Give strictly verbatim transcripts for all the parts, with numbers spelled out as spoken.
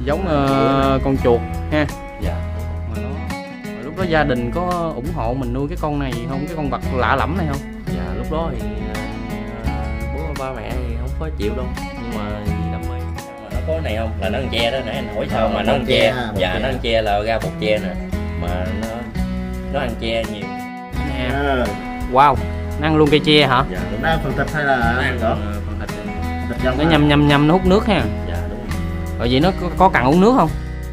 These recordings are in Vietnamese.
giống uh, con chuột ha. Dạ. Mà nó mà lúc đó gia đình có ủng hộ mình nuôi cái con này không, cái con vật lạ lẫm này không? Dạ lúc đó thì uh, bố ba mẹ thì không có chịu đâu, nhưng mà đam mê. Mà nó có này không là nó ăn tre đó, nãy anh hỏi sao mà nó ăn tre. Dạ nó ăn tre là ra bột tre nè, mà nó nó ăn tre nhiều. Nè. Wow, nó ăn luôn cây tre hả? Dạ đúng. Nó ăn phần thịt hay là nó ăn đó? phần thịt. Thịt nó nhâm nhâm nhâm nó hút nước ha. Dạ đúng. Rồi vậy nó có, có cần uống nước không?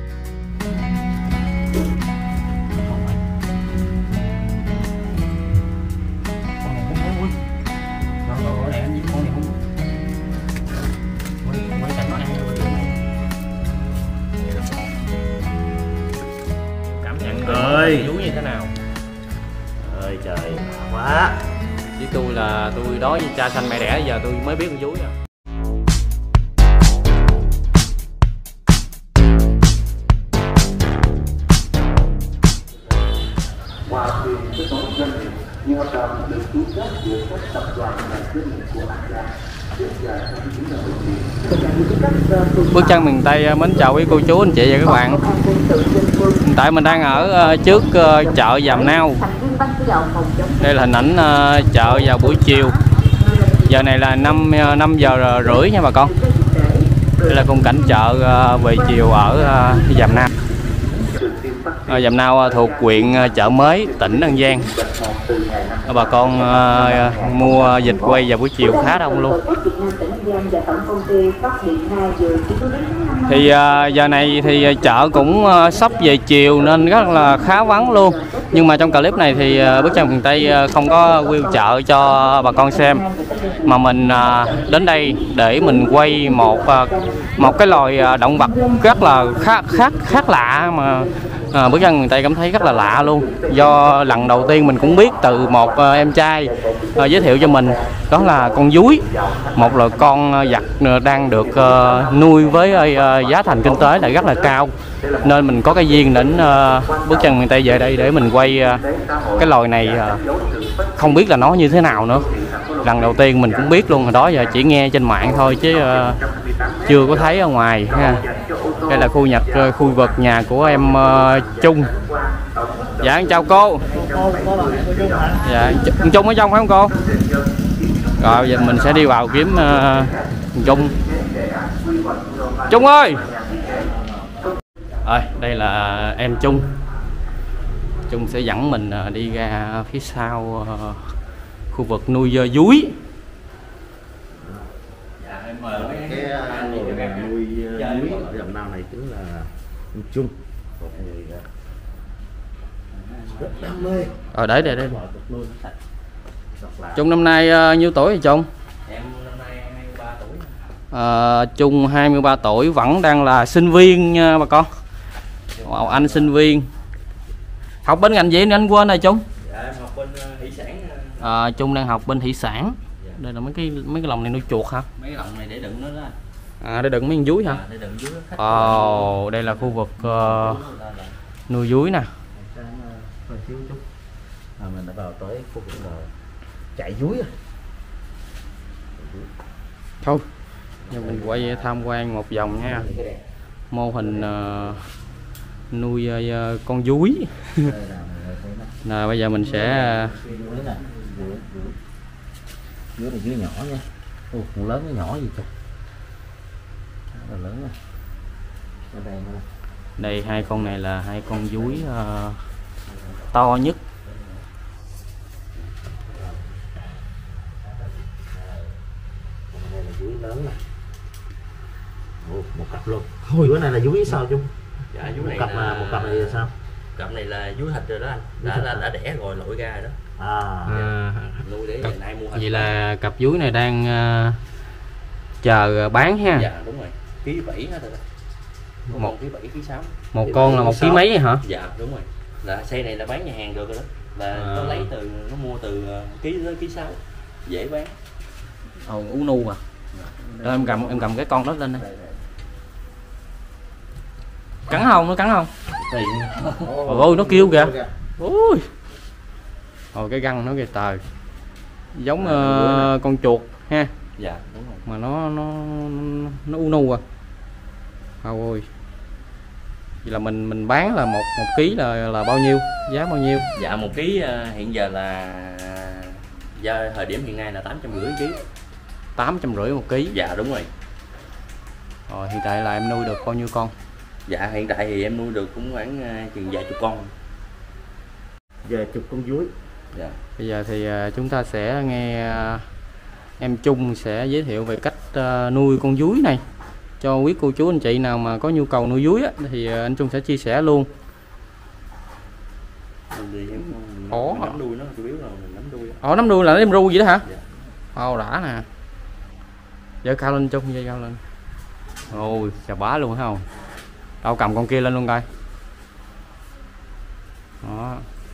Cảm nhận ơi vú như thế nào? Ơi trời quá. Với tôi là tôi đó với cha sanh mẹ đẻ, giờ tôi mới biết con vú nha. Bước chân miền Tây mến chào quý cô chú anh chị và các bạn. Hiện tại mình đang ở trước chợ Giàm Nao. Đây là hình ảnh chợ vào buổi chiều. Giờ này là năm năm giờ rưỡi nha bà con. Đây là khung cảnh chợ về chiều ở Giàm Nao. Giàm Nao thuộc huyện Chợ Mới, tỉnh An Giang. Bà con uh, mua vịt quay vào buổi chiều khá đông luôn. Thì uh, giờ này thì chợ cũng uh, sắp về chiều nên rất là khá vắng luôn. Nhưng mà trong clip này thì uh, Bước Chân Miền Tây uh, không có view chợ cho bà con xem, mà mình uh, đến đây để mình quay một uh, một cái loài uh, động vật rất là khác khác khác lạ mà À, Bước Chân Miền Tây cảm thấy rất là lạ luôn. Do lần đầu tiên mình cũng biết từ một uh, em trai uh, giới thiệu cho mình, đó là con dúi, một loài con uh, vật uh, đang được uh, nuôi với uh, giá thành kinh tế lại rất là cao, nên mình có cái duyên đến uh, Bước Chân Miền Tây về đây để mình quay uh, cái loài này. Uh, không biết là nó như thế nào nữa, lần đầu tiên mình cũng biết luôn. Hồi đó giờ chỉ nghe trên mạng thôi chứ uh, chưa có thấy ở ngoài ha. Đây là khu nhật khu vực nhà của em uh, Trung. Dạ em chào cô. Dạ Trung ở trong phải không cô? Rồi giờ mình sẽ đi vào kiếm uh, Trung. Trung ơi. Rồi đây là em Trung. Trung sẽ dẫn mình uh, đi ra phía sau uh, khu vực nuôi uh, dúi. Cái nuôi dúi ở Giàm Nao này chính là ông Trung, một người rất đam mê. Ờ đấy đây đây. Trung năm nay uh, nhiêu tuổi vậy Trung? Em năm nay hai mươi ba tuổi. À, Trung hai mươi ba tuổi, vẫn đang là sinh viên nha bà con. Wow, anh sinh viên. Học bên ngành gì anh quên rồi Trung? Dạ em học bên uh, thủy sản. À, Trung đang học bên thủy sản. Dạ. Đây là mấy cái mấy cái lồng này nuôi chuột hả? Mấy cái lồng này để đựng nó đó. À để đựng mấy con dúi hả? À, để đựng dúi. Ồ, oh, đây là khu vực uh, nuôi dúi nè. À, mình đã vào tới khu vực là chạy dúi rồi. Thôi, giờ mình quay tham quan một vòng nha. Mô hình uh, nuôi uh, con dúi. Nè bây giờ mình sẽ dúi này dúi nhỏ nha. Ồ, con lớn nó nhỏ gì trời. Rất là lớn nha. Ở đây nữa. Đây hai con này là hai con dúi uh, to nhất. Đây là dúi lớn này. Ồ, một cặp luôn. Thôi, dúi này là dúi sao Chung? Dạ dúi một này cặp là... một cặp này là sao? Cặp này là dúi thịt rồi đó anh. Đã đã, đã đẻ rồi lội ra rồi đó. À, à nuôi để cặp, nay mua thịt. vậy là cặp dúi này đang uh, chờ bán ha. Dạ đúng rồi. Ký bảy hết rồi. Một ký bảy ký sáu. Một con là một ký mấy hả? Dạ đúng rồi. Là xe này là bán nhà hàng được rồi đó. Là à. Nó lấy từ nó mua từ ký tới ký sáu. Dễ bán. Ồ u nu à. Rồi em cầm em cầm cái con đó lên đây. Cắn không? Nó cắn không? Ôi nó kêu kìa. Ui. Ồ cái răng nó kìa trời. Giống uh, con chuột ha. Dạ đúng rồi. Mà nó nó nó u nu à. Ôi. Vậy là mình mình bán là một một ký là là bao nhiêu, giá bao nhiêu? Dạ một ký hiện giờ là giờ thời điểm hiện nay là tám trăm rưỡi ký. Tám trăm rưỡi một ký. Dạ đúng rồi. Rồi hiện tại là em nuôi được bao nhiêu con? Dạ hiện tại thì em nuôi được cũng khoảng chừng vài chục con. Vài chục con dúi. Dạ. Bây giờ thì chúng ta sẽ nghe em Trung sẽ giới thiệu về cách nuôi con dúi này cho quý cô chú anh chị nào mà có nhu cầu nuôi dúi á, thì anh Trung sẽ chia sẻ luôn. Ủa, nắm đuôi nó chủ yếu là mình nắm đuôi. Ồ, nắm đuôi là em ru vậy đó hả? Dạ. Ồ, đã nè. Dơ cao lên Trung, dơ cao lên. Ôi, chà bá luôn thấy không? Đâu cầm con kia lên luôn coi. Đó.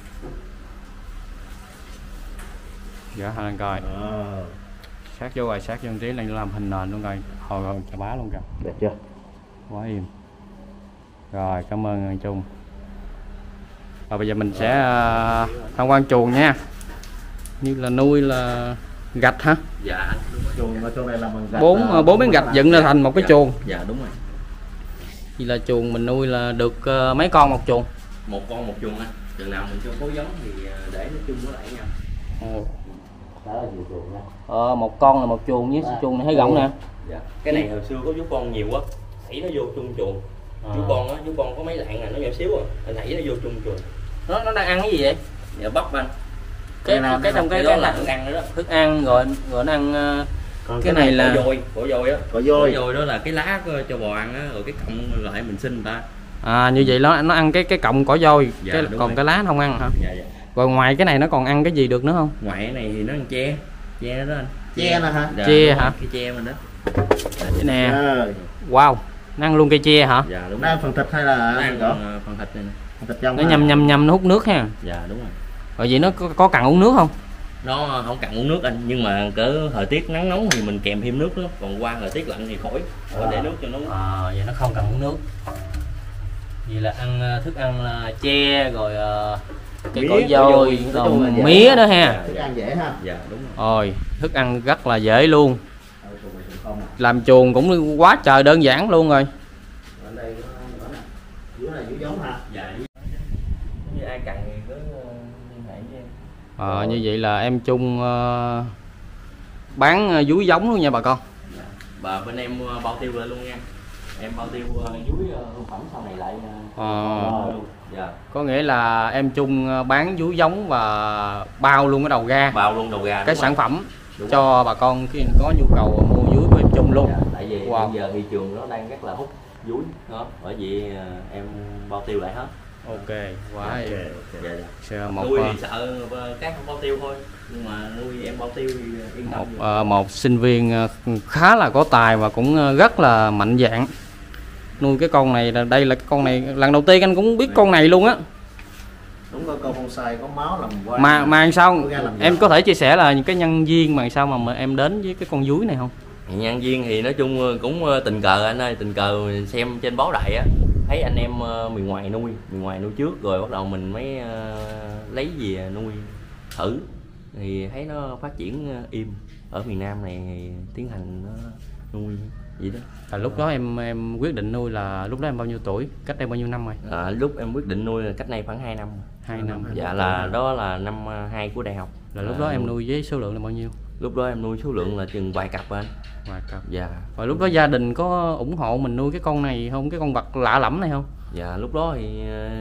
Dạ lên coi. À. Sát vô rồi, sát vô một tí này làm hình nền luôn coi. Hồi rồi chà bá luôn kìa. Đẹp chưa? Quá im. Rồi, cảm ơn anh Trung. Rồi bây giờ mình sẽ uh, tham quan chuồng nha. Như là nuôi là gạch hả? Dạ. Chuồng ở chỗ này là bằng gạch. Bốn bốn miếng gạch dựng ra thành một cái dạ. chuồng. Dạ đúng rồi. Vậy là chuồng mình nuôi là được uh, mấy con một chuồng? Một con một chuồng á. Chừng nào mình cho phối giống thì để nó chung với lại nhau. Ừ. Đó là nhiều chuồng nha. Ờ, một con là một chuồng với à. chuồng này thấy rộng nè. Dạ. Cái này hồi xưa có vú con nhiều quá, thảy nó vô chung chuồng. À. Vú con á, vú con có mấy lạng này nó nhỏ xíu à, anh thảy nó vô chung chuồng. Nó nó đang ăn cái gì vậy? Dạ bắp anh. Cái cái, cái trong cái cái là thức ăn đó. Thức ăn rồi rồi nó ăn uh, còn cái, cái này là cỏ dồi, cỏ dồi á. Cỏ dồi. Cỏ dồi đó là cái lá cho bò ăn á, rồi cái cọng lại mình xin người ta. À như vậy nó nó ăn cái cái cọng cỏ dồi, dạ, cái, còn rồi. cái lá nó không ăn hả? Dạ dạ. Rồi ngoài cái này nó còn ăn cái gì được nữa không? Ngoài cái này thì nó ăn tre, tre đó anh. Tre nè hả? Dạ, tre hả? Cái tre mình đó. Cái nè. À. Wow, nó ăn luôn cây tre hả? Dạ đúng. Nó ăn phần thịt hay là nó ăn đó? phần thịt này nè. Phần thịt trong. Nó nhầm nhầm nhầm nó hút nước ha. Dạ đúng rồi. Rồi vậy nó có, có cần uống nước không? Nó không cần uống nước anh, nhưng mà cỡ thời tiết nắng nóng thì mình kèm thêm nước đó, còn qua thời tiết lạnh thì khỏi. Rồi để nước cho nó. À, vậy nó không cần uống nước. Vậy là ăn thức ăn là tre rồi uh, cái cỏ dồi, rồi mía đó ha. Thức ăn dễ ha. Dạ đúng rồi. Rồi, thức ăn rất là dễ luôn. Làm chuồng cũng quá trời đơn giản luôn rồi. Dạ. Như ai cần thì cứ liên hệ với em. Ờ, như vậy là em Trung uh, bán uh, dúi giống luôn nha bà con. Dạ. Bà bên em uh, bao tiêu lại luôn nha. Em bao tiêu uh, dúi uh, phẩm sau này lại uh, ờ, luôn. Dạ. Có nghĩa là em Trung uh, bán dúi giống và bao luôn cái đầu ra. Bao luôn đầu ra. Cái sản rồi. phẩm Đúng cho rồi. bà con khi có nhu cầu mua dúi của em Trung luôn. Dạ, tại vì wow. bây giờ thị trường nó đang rất là hút dúi đó, bởi vì uh, em bao tiêu lại hết. Ok, quá dạ, okay, dạ, dạ. dạ. Một, nuôi thì sợ các không bao tiêu thôi, nhưng mà nuôi em bao tiêu thì yên tâm. Một, uh, một sinh viên khá là có tài và cũng rất là mạnh dạn nuôi cái con này. Đây là cái con này lần đầu tiên anh cũng biết con này luôn á. Đúng rồi, con bonsai có máu làm qua. Mà mà sao em có thể chia sẻ là những cái nhân viên mà sao mà, mà em đến với cái con dúi này không? Nhân viên thì nói chung cũng tình cờ anh ơi, tình cờ xem trên báo đài á, thấy anh em miền ngoài nuôi, miền ngoài nuôi trước rồi bắt đầu mình mới uh, lấy về nuôi thử, thì thấy nó phát triển im ở miền Nam này thì tiến hành nó nuôi vậy đó. À, lúc đó em em quyết định nuôi là lúc đó em bao nhiêu tuổi, cách đây bao nhiêu năm rồi? À, lúc em quyết định nuôi là cách đây khoảng hai năm. Hai năm. Dạ là đó là năm hai của đại học. Là lúc đó em nuôi với số lượng là bao nhiêu? Lúc đó em nuôi số lượng là chừng vài cặp anh. Vài cặp. Dạ. Và lúc đó gia đình có ủng hộ mình nuôi cái con này không, cái con vật lạ lẫm này không? Dạ lúc đó thì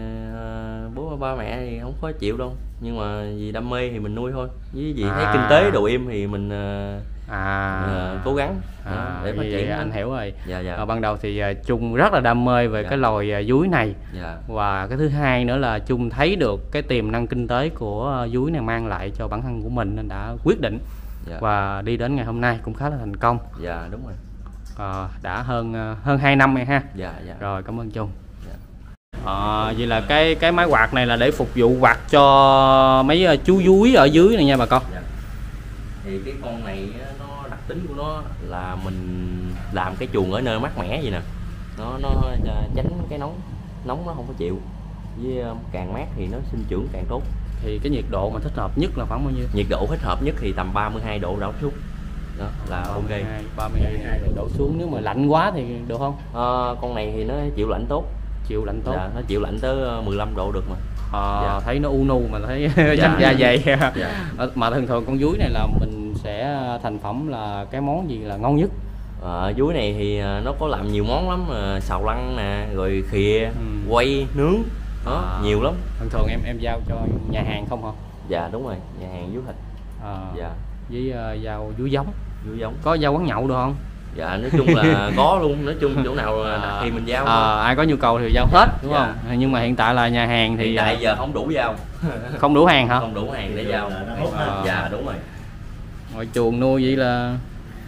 uh, bố ba mẹ thì không có chịu đâu, nhưng mà vì đam mê thì mình nuôi thôi, với vì à. thấy kinh tế đồ im thì mình uh, à. uh, cố gắng à. đó, để phát triển. Anh hiểu rồi. Dạ, dạ. À, ban đầu thì uh, Trung rất là đam mê về dạ. cái loài uh, dúi này. Dạ. Và cái thứ hai nữa là Trung thấy được cái tiềm năng kinh tế của uh, dúi này mang lại cho bản thân của mình nên đã quyết định. Dạ. Và đi đến ngày hôm nay cũng khá là thành công. Dạ đúng rồi. À, đã hơn uh, hơn hai năm rồi ha. Dạ, dạ. Rồi cảm ơn Trung. Dạ. À, vậy là cái cái máy quạt này là để phục vụ quạt cho mấy uh, chú dúi ở dưới này nha bà con. Dạ. Thì cái con này nó đặc tính của nó là mình làm cái chuồng ở nơi mát mẻ vậy nè, nó nó tránh cái nóng, nóng nó không có chịu, với càng mát thì nó sinh trưởng càng tốt. Thì cái nhiệt độ mà thích hợp nhất là khoảng bao nhiêu? Nhiệt độ thích hợp nhất thì tầm ba mươi hai độ đổ xuống đó là ok. ba mươi hai độ đổ xuống. Nếu mà lạnh quá thì được không? À, con này thì nó chịu lạnh tốt, chịu lạnh tốt. Dạ, nó chịu lạnh tới mười lăm độ được mà. À, dạ. Thấy nó u nu mà thấy dạ. chắc da dày. Dạ. Mà thường thường con dúi này là mình sẽ thành phẩm là cái món gì là ngon nhất? À, dúi này thì nó có làm nhiều món lắm, xào lăn nè, rồi khìa, ừ. quay, nướng, đó, à, nhiều lắm. Thường thường em em giao cho nhà hàng không hả? Dạ đúng rồi, nhà hàng dúi thịt. À, dạ. Với uh, giao dúi giống. Dúi giống. Có giao quán nhậu được không? Dạ nói chung là có luôn, nói chung chỗ nào à, thì mình giao. À, ai có nhu cầu thì giao hết đúng dạ. không? Nhưng mà hiện tại là nhà hàng thì hiện tại giờ không đủ giao. Không đủ hàng hả? Không đủ hàng để giao. À, dạ đúng rồi. Ngoài chuồng nuôi vậy là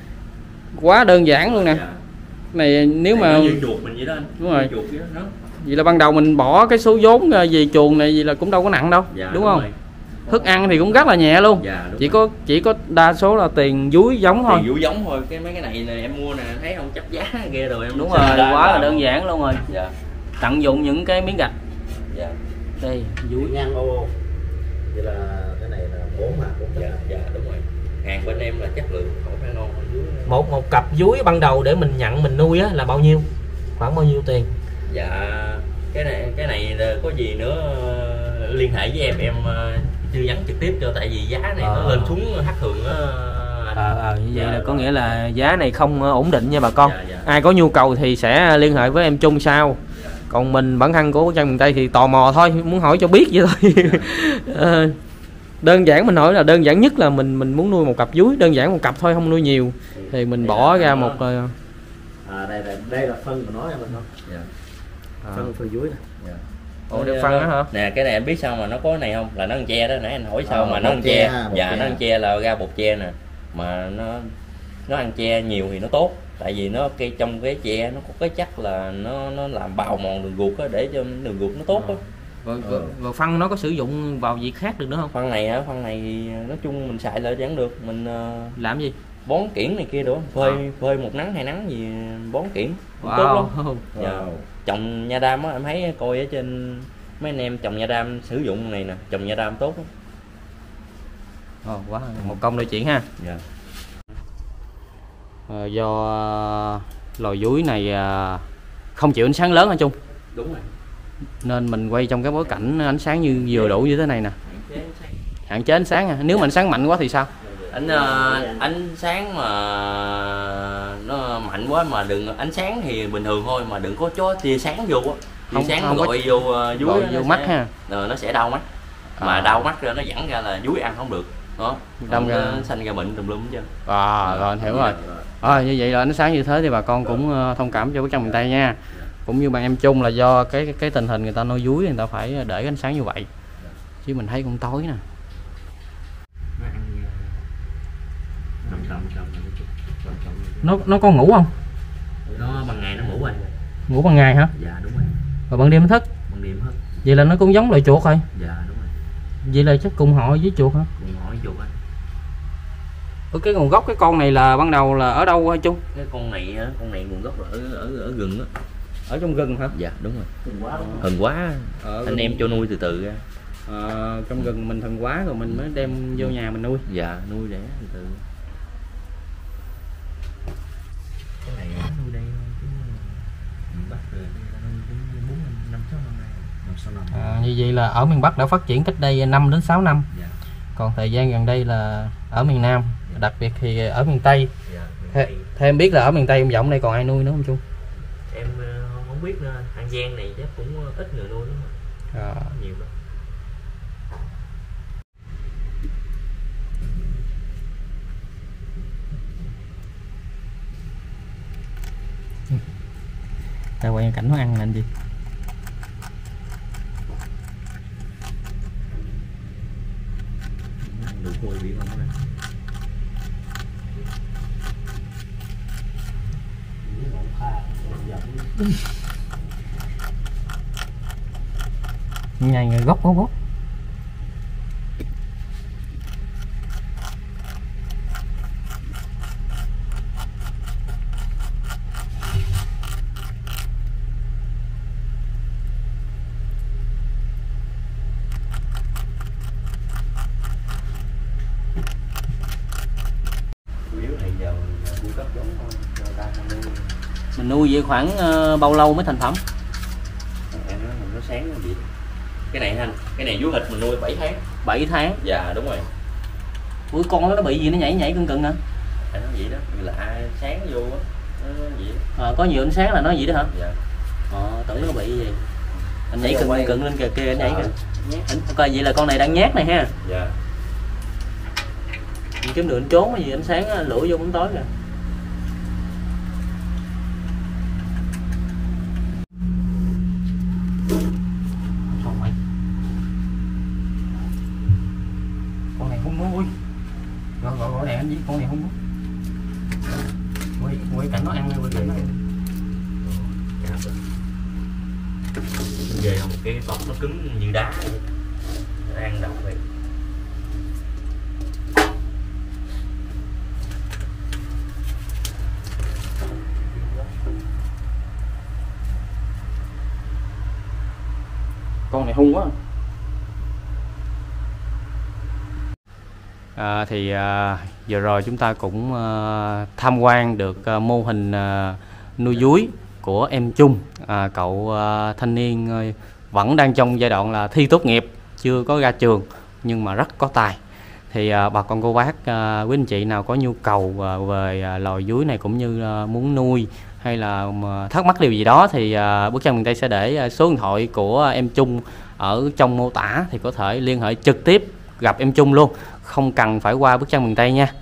quá đơn giản luôn nè. Dạ. Này nếu này mà như chuột mình vậy đó anh. Đúng rồi. Chuột vậy đó. Vậy là ban đầu mình bỏ cái số vốn về chuồng này vậy là cũng đâu có nặng đâu, dạ, đúng, đúng không? Rồi. Thức ăn thì cũng rất là nhẹ luôn. Dạ, chỉ rồi. có chỉ có đa số là tiền dúi giống thôi. Tiền dúi giống thôi, cái mấy cái này là em mua nè, thấy không chấp giá ghê rồi em. Đúng rồi, quá là đơn giản luôn rồi. Dạ. Tận dụng những cái miếng gạch. Dạ. Đây, dúi ngang ô. Vậy là cái này là bốn hả? Dạ, dạ đúng rồi. Hàng bên em là chất lượng không phải ngon hơn dúi. Một một cặp dúi ban đầu để mình nhận mình nuôi á là bao nhiêu? Khoảng bao nhiêu tiền? Dạ cái này cái này có gì nữa liên hệ với em em tư vấn trực tiếp cho, tại vì giá này à. nó lên xuống thất thường á. À, à, như vậy dạ, là có nghĩa là giá này không ổn định nha bà con. Dạ, dạ. Ai có nhu cầu thì sẽ liên hệ với em Trung sau. Dạ. Còn mình bản thân của Bức Tranh Miền Tây thì tò mò thôi, muốn hỏi cho biết vậy thôi. Dạ. À, đơn giản mình hỏi là đơn giản nhất là mình mình muốn nuôi một cặp dúi, đơn giản một cặp thôi, không nuôi nhiều thì mình đây bỏ ra một uh... à, đây là đây là phân của nó em mình không? Dạ. À. Phân phân dúi này. Dạ. Ồ, được phân đó hả? Nè cái này em biết sao mà nó có cái này không? Là nó ăn che đó, nãy anh hỏi sao à, mà nó ăn che. che. Dạ che. Nó ăn che là ra bột che nè. Mà nó nó ăn che nhiều thì nó tốt. Tại vì nó cái trong cái che nó có cái chất là nó nó làm bào mòn đường ruột á, để cho đường ruột nó tốt á. Rồi, rồi, rồi phân nó có sử dụng vào gì khác được nữa không? Phân này hả? Phân này thì nói chung mình xài lại vẫn được. Mình uh, làm gì? Bón kiển này kia nữa, phơi à. phơi một nắng hai nắng gì bón kiển wow. tốt lắm. Wow. Dạ. Trồng nha đam á, em thấy coi ở trên mấy anh em trồng nha đam sử dụng này nè, trồng nha đam tốt lắm. Ồ, quá một công đôi chuyện ha. Dạ. À, do lò dúi này không chịu ánh sáng lớn hả Trung? Đúng rồi. Nên mình quay trong cái bối cảnh ánh sáng như vừa đủ như thế này nè. Hạn chế ánh sáng à. Nếu mà ánh sáng mạnh quá thì sao? Ánh uh, ánh sáng mà nó mạnh quá mà đừng, ánh sáng thì bình thường thôi mà đừng có chó tia sáng vô á. Tia sáng không gọi vô uh, dúi vô mắt sẽ, ha. Rồi nó sẽ đau mắt. Mà à. đau mắt rồi nó dẫn ra là dúi ăn không được. Đó. Đâm ra xanh ra bệnh tùm lum chứ. À rồi anh hiểu rồi. À, như vậy là ánh sáng như thế thì bà con cũng thông cảm cho Bức Tranh Miền Tây nha. Cũng như bạn em Trung là do cái cái tình hình người ta nuôi dúi, người ta phải để cái ánh sáng như vậy. Chứ mình thấy cũng tối nè. Nó nó có ngủ không? Nó ban ngày nó ngủ anh. Ngủ ban ngày hả? Dạ đúng rồi. Và ban đêm nó thức? Ban đêm thức. Vậy là nó cũng giống loài chuột rồi. Dạ đúng rồi. Vậy là chắc cùng họ với chuột hả? Cùng họ với chuột anh. Ở cái nguồn gốc cái con này là ban đầu là ở đâu hả Trung? Cái con này á, con này nguồn gốc là ở ở ở rừng á. Ở trong rừng hả? Dạ đúng rồi. Thần quá. Thần quá. Ở anh em cho nuôi từ từ ra. À, trong rừng mình thần quá rồi mình mới đem vô nhà mình nuôi. Dạ nuôi để từ từ. Cái này nuôi đây chứ miền Bắc rồi nuôi bốn năm sáu năm nay. năm sáu năm. À, như vậy là ở miền Bắc đã phát triển cách đây năm đến sáu năm. Dạ. Còn thời gian gần đây là ở miền Nam, dạ. Đặc biệt thì ở miền Tây. Dạ, miền Thế, Tây. Thế em biết là ở miền Tây em Vọng đây còn ai nuôi nữa không Trung? Em không biết nữa, An Giang này chắc cũng ít người nuôi lắm. À. Nhiều lắm. Ta quay cảnh nó ăn là anh gì? Đủ khôi biết không anh? Nhai người gốc gốc gốc. Mình nuôi vậy khoảng uh, bao lâu mới thành phẩm? sáng nó bị. Cái này anh, cái này vú thịt mình nuôi bảy tháng. bảy tháng. Dạ đúng rồi. Ủa con nó bị gì nó nhảy nhảy cưng cưng hả? Anh nói vậy đó, như là ai sáng vô á, nó vậy. À, có nhiều ánh sáng là nó vậy đó hả? Dạ. Ờ, tưởng nó bị gì. Anh nhảy cưng cưng lên kìa, kia anh nhảy kìa. Anh coi vậy là con này đang nhát này ha. Dạ. Kiếm được anh trốn cái gì ánh sáng lửa vô bóng tối kìa. Con này hung quá ui. Gọi gọi gọi đèn anh gì? Con này hung quá. Ui, ui cảnh nó ăn ui cảnh nó ăn. Về không cái bọc nó cứng như đá vậy. Nó ăn độc vậy. Con này hung quá. À, thì à, vừa rồi chúng ta cũng à, tham quan được à, mô hình à, nuôi dúi của em Trung, à, cậu à, thanh niên à, vẫn đang trong giai đoạn là thi tốt nghiệp, chưa có ra trường nhưng mà rất có tài. Thì à, bà con cô bác, à, quý anh chị nào có nhu cầu à, về à, loài dúi này cũng như à, muốn nuôi hay là mà thắc mắc điều gì đó thì à, Bước Chân Miền Tây sẽ để à, số điện thoại của em Trung ở trong mô tả, thì có thể liên hệ trực tiếp gặp em Trung luôn, không cần phải qua Bước Chân Miền Tây nha.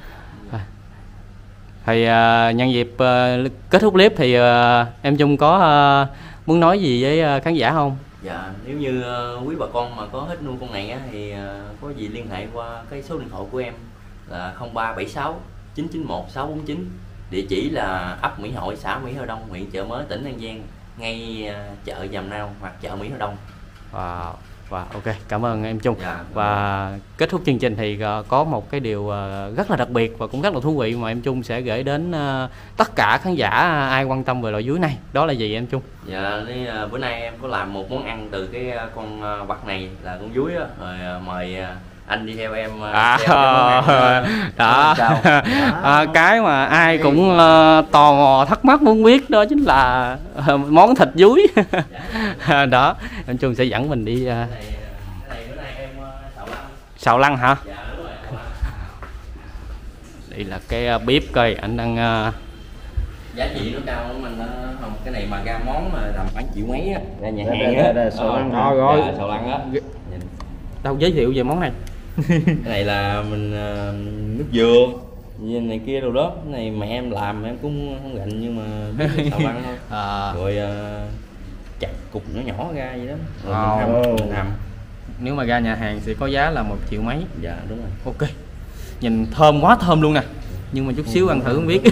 Thì uh, nhân dịp uh, kết thúc clip thì uh, em Trung có uh, muốn nói gì với uh, khán giả không? Dạ, nếu như uh, quý bà con mà có thích nuôi con này á, thì uh, có gì liên hệ qua cái số điện thoại của em là không ba bảy sáu chín chín một sáu bốn chín. Địa chỉ là ấp Mỹ Hội, xã Mỹ Hội Đông, huyện Chợ Mới, tỉnh An Giang, ngay uh, chợ Giàm Nao hoặc chợ Mỹ Hội Đông. Wow. Và wow, ok, cảm ơn em Trung. Dạ, và kết thúc chương trình thì uh, có một cái điều uh, rất là đặc biệt và cũng rất là thú vị mà em Trung sẽ gửi đến uh, tất cả khán giả uh, ai quan tâm về loài dúi này. Đó là gì em Trung? Dạ, thì, uh, bữa nay em có làm một món ăn từ cái uh, con uh, vật này là con dúi á, rồi uh, mời uh, anh đi theo em uh, à, xem cái món ăn, uh, đó à, cái mà ai cũng uh, tò mò thắc mắc muốn biết đó chính là uh, món thịt dúi. Đó, em Trung sẽ dẫn mình đi uh, cái này, cái này bữa nay em uh, xào lăng. Xào lăng hả? Dạ, đúng rồi, xào lăng. Đây là cái uh, bếp coi anh đang uh... giá trị nó cao lắm anh, nó không, cái này mà ra món mà làm khoảng triệu mấy á, ra nhà Đây, hàng đây, á. đây, xào lăng. Rồi rồi. Dạ, xào lăng á. Đâu giới thiệu về món này. Cái này là mình uh, nước dừa như này kia đồ đó. Cái này mẹ em làm em cũng không gạnh nhưng mà biết xào lăng thôi. À, Rồi uh, chặt cục nhỏ nhỏ ra vậy đó. Rồi Wow. mình hầm, mình hầm. nếu mà ra nhà hàng thì có giá là một triệu mấy. Dạ đúng rồi. Ok, nhìn thơm quá thơm luôn nè, nhưng mà chút xíu ăn thử không biết.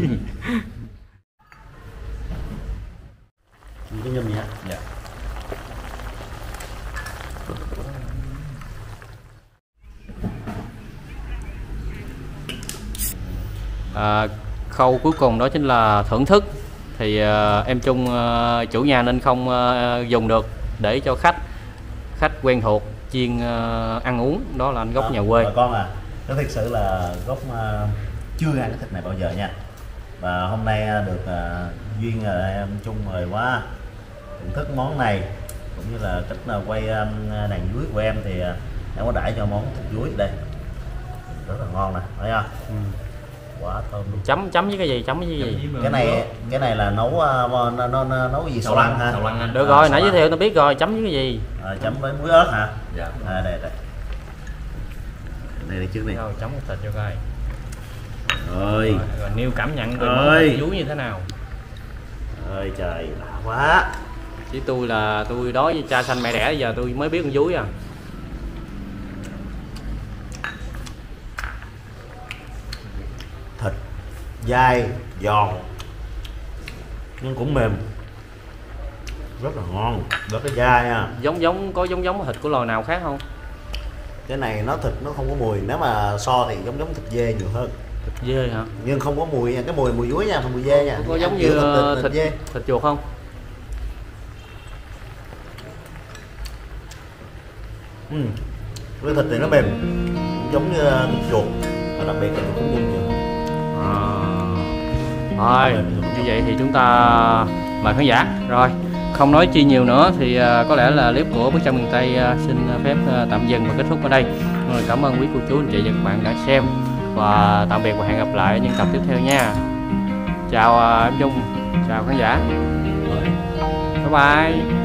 Cái nhum vậy. Dạ. À, khâu cuối cùng đó chính là thưởng thức. Thì uh, em Trung uh, chủ nhà nên không uh, dùng được để cho khách khách quen thuộc chiên uh, ăn uống, đó là anh gốc Đó, nhà quê. bà con à, nó thật sự là gốc uh, chưa ăn cái thịt này bao giờ nha. Và hôm nay uh, được uh, duyên uh, em Trung mời quá thưởng thức món này cũng như là cách uh, quay um, đàn dúi của em thì uh, em có đãi cho món thịt dúi đây rất là ngon nè, thấy không? Ừ. Quá thơm luôn. Chấm chấm với cái gì? Chấm với cái gì? Cái này cái này là nấu uh, nấu, nấu, nấu cái gì? Xào lăng ha. Xào lăng anh. Được À, rồi, xào nãy giới lăng. thiệu tôi biết rồi, chấm với cái gì? À, chấm với muối ớt hả? Dạ. À, đây đây. Đây đây trước đi. Rồi chấm một thịt cho coi. Ơi. Rồi, rồi nêu cảm nhận về Ơi. món thịt dúi như thế nào? Ơi trời, lạ quá. Chứ tôi là tôi đó với cha sanh mẹ đẻ giờ tôi mới biết con dúi à. Thịt dai giòn nhưng cũng mềm, rất là ngon, rất là dai nha. Giống giống có giống giống thịt của loài nào khác không? Cái này nó thịt nó không có mùi, nếu mà so thì giống giống thịt dê nhiều hơn, Thịt dê hả? nhưng không có mùi nha, cái mùi mùi dúi nha, không mùi dê nha. Có Ăn giống kiểu như thịt, thịt thịt, thịt dê. thịt chuột không? Ừ. Cái thịt này nó mềm giống như thịt chuột, và đặc biệt là thịt cũng nhiều. À. Rồi, như vậy thì chúng ta mời khán giả. Rồi, không nói chi nhiều nữa thì uh, có lẽ là clip của Bức Tranh Miền Tây uh, xin phép uh, tạm dừng và kết thúc ở đây. Rồi, cảm ơn quý cô chú anh chị và các bạn đã xem, và tạm biệt và hẹn gặp lại ở những tập tiếp theo nha. Chào uh, em Trung, chào khán giả, bye bye.